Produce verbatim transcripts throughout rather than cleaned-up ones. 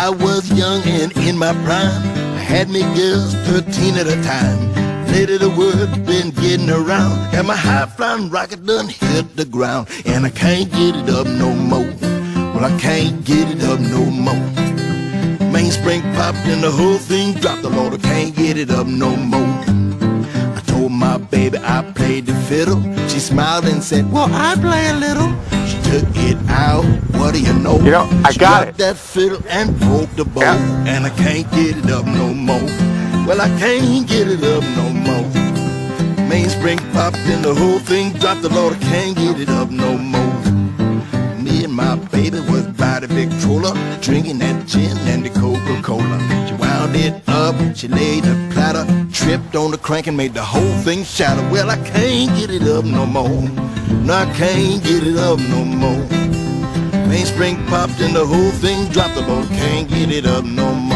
I was young and in my prime, I had me girls thirteen at a time. Later the word been getting around, and my high-flying rocket done hit the ground, and I can't get it up no more. Well, I can't get it up no more. Mainspring popped and the whole thing dropped. The Lord, I can't get it up no more. I told my baby I played the fiddle. She smiled and said, well, I play a little. She took it out, what do you know? You know, I she got it. that fiddle and broke the bow, Yeah. and I can't get it up no more. Well, I can't get it up no more. Mainspring popped and the whole thing dropped. The Lord, I can't get it up no more. Me and my baby was by the Victrola, drinking that gin and the Coca-Cola. She wound it up, she laid the platter, tripped on the crank and made the whole thing shatter. Well, I can't get it up no more. No, I can't get it up no more. Mainspring popped and the whole thing dropped. The Lord, can't get it up no more.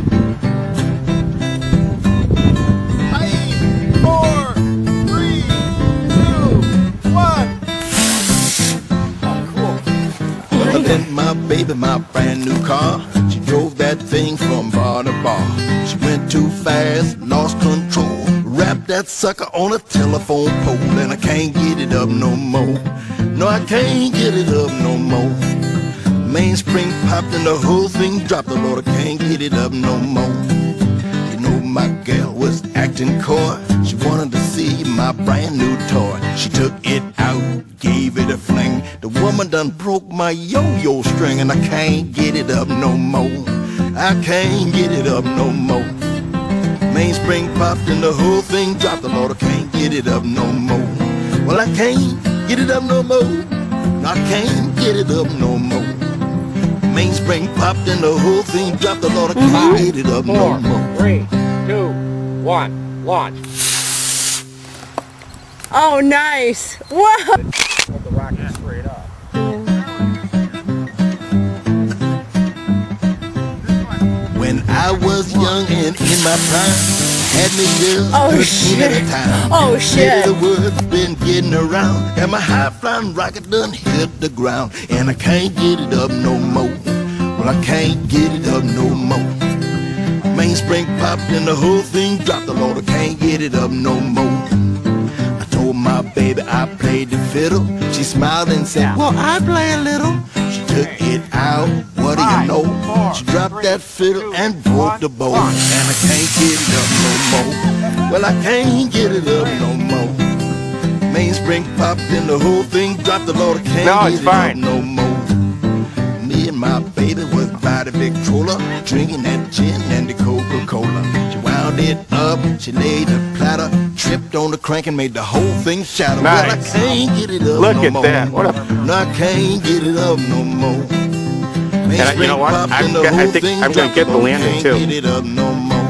Then my baby, my brand new car, she drove that thing from bar to bar. She went too fast, lost control, wrapped that sucker on a telephone pole, and I can't get it up no more. No, I can't get it up no more. Mainspring popped and the whole thing dropped. The Lord, I can't get it up no more. You know my gal was acting coy. She wanted to see my brand new toy. She took it out, gave it a fling. The woman done broke my yo-yo string, and I can't get it up no more. I can't get it up no more. Mainspring popped and the whole thing dropped. The Lord, I can't get it up no more. Well, I can't get it up no more. I can't get it up no more. Mainspring popped and the whole thing dropped. The Lord, I can't get it up no more. Three, two, one, launch. Oh, nice! Wow! Hold the rocket straight up. When I was young and in my prime, had me girls Oh, thirteen at a shit. time. Oh, shit. Later the word's been getting around, and my high-flying rocket done hit the ground, and I can't get it up no more. Well, I can't get it up no more. Mainspring popped and the whole thing dropped. The Lord, I can't get it up no more. I told my baby I played the fiddle. She smiled and said, well, I play a little. She took it out, what do you know? She dropped that fiddle and broke the bow, and I can't get it up no more. Well, I can't get it up no more. Mainspring popped and the whole thing dropped. The Lord, I can't No, get it's it fine. up no more. Me and my baby was by the Victrola, drinking that gin and the Coca-Cola. She wound it up, she laid the platter, tripped on the crank and made the whole thing shatter. Well, I Nice. can't get it up Look no at more. that. What a- No, I can't get it up no more. And I- you know what? Mainspring popped I've and the got- I whole think thing I'm gonna dropped. get the Lord, landing, can't too. Get it up no more.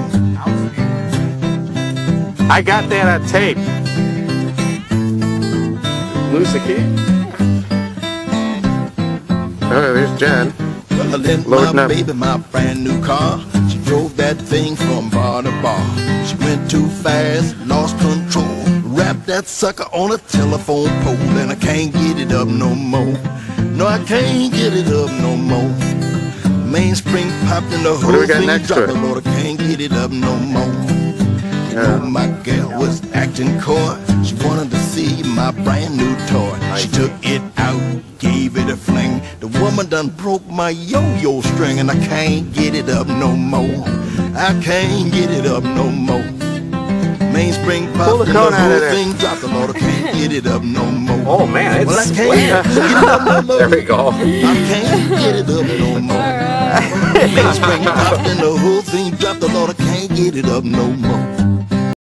I got that on tape. Lose the key. Oh, there's Jen. Well, then Loading my up. baby, my brand new car, she drove that thing from bar to bar. She went too fast, lost control, wrapped that sucker on a telephone pole, and I can't get it up no more. No, I can't get it up no more. Mainspring popped and the do we whole got thing next to dropped. it? The Lord, I can't get it up no more. Yeah. Oh, my gal was acting coy. She wanted to see my brand new toy. She took it out, gave it a fling. The woman done broke my yo-yo string, and I can't get it up no more. I can't get it up no more. Mainspring Pull popped the and the cone out of whole there. thing dropped. The Lord, I can't get it up no more. Oh, man, it's Well, I can't sweet. get it up no more. There we go. I can't get it up no more. Mainspring popped and the whole thing dropped. The Lord, I can't get it up no more.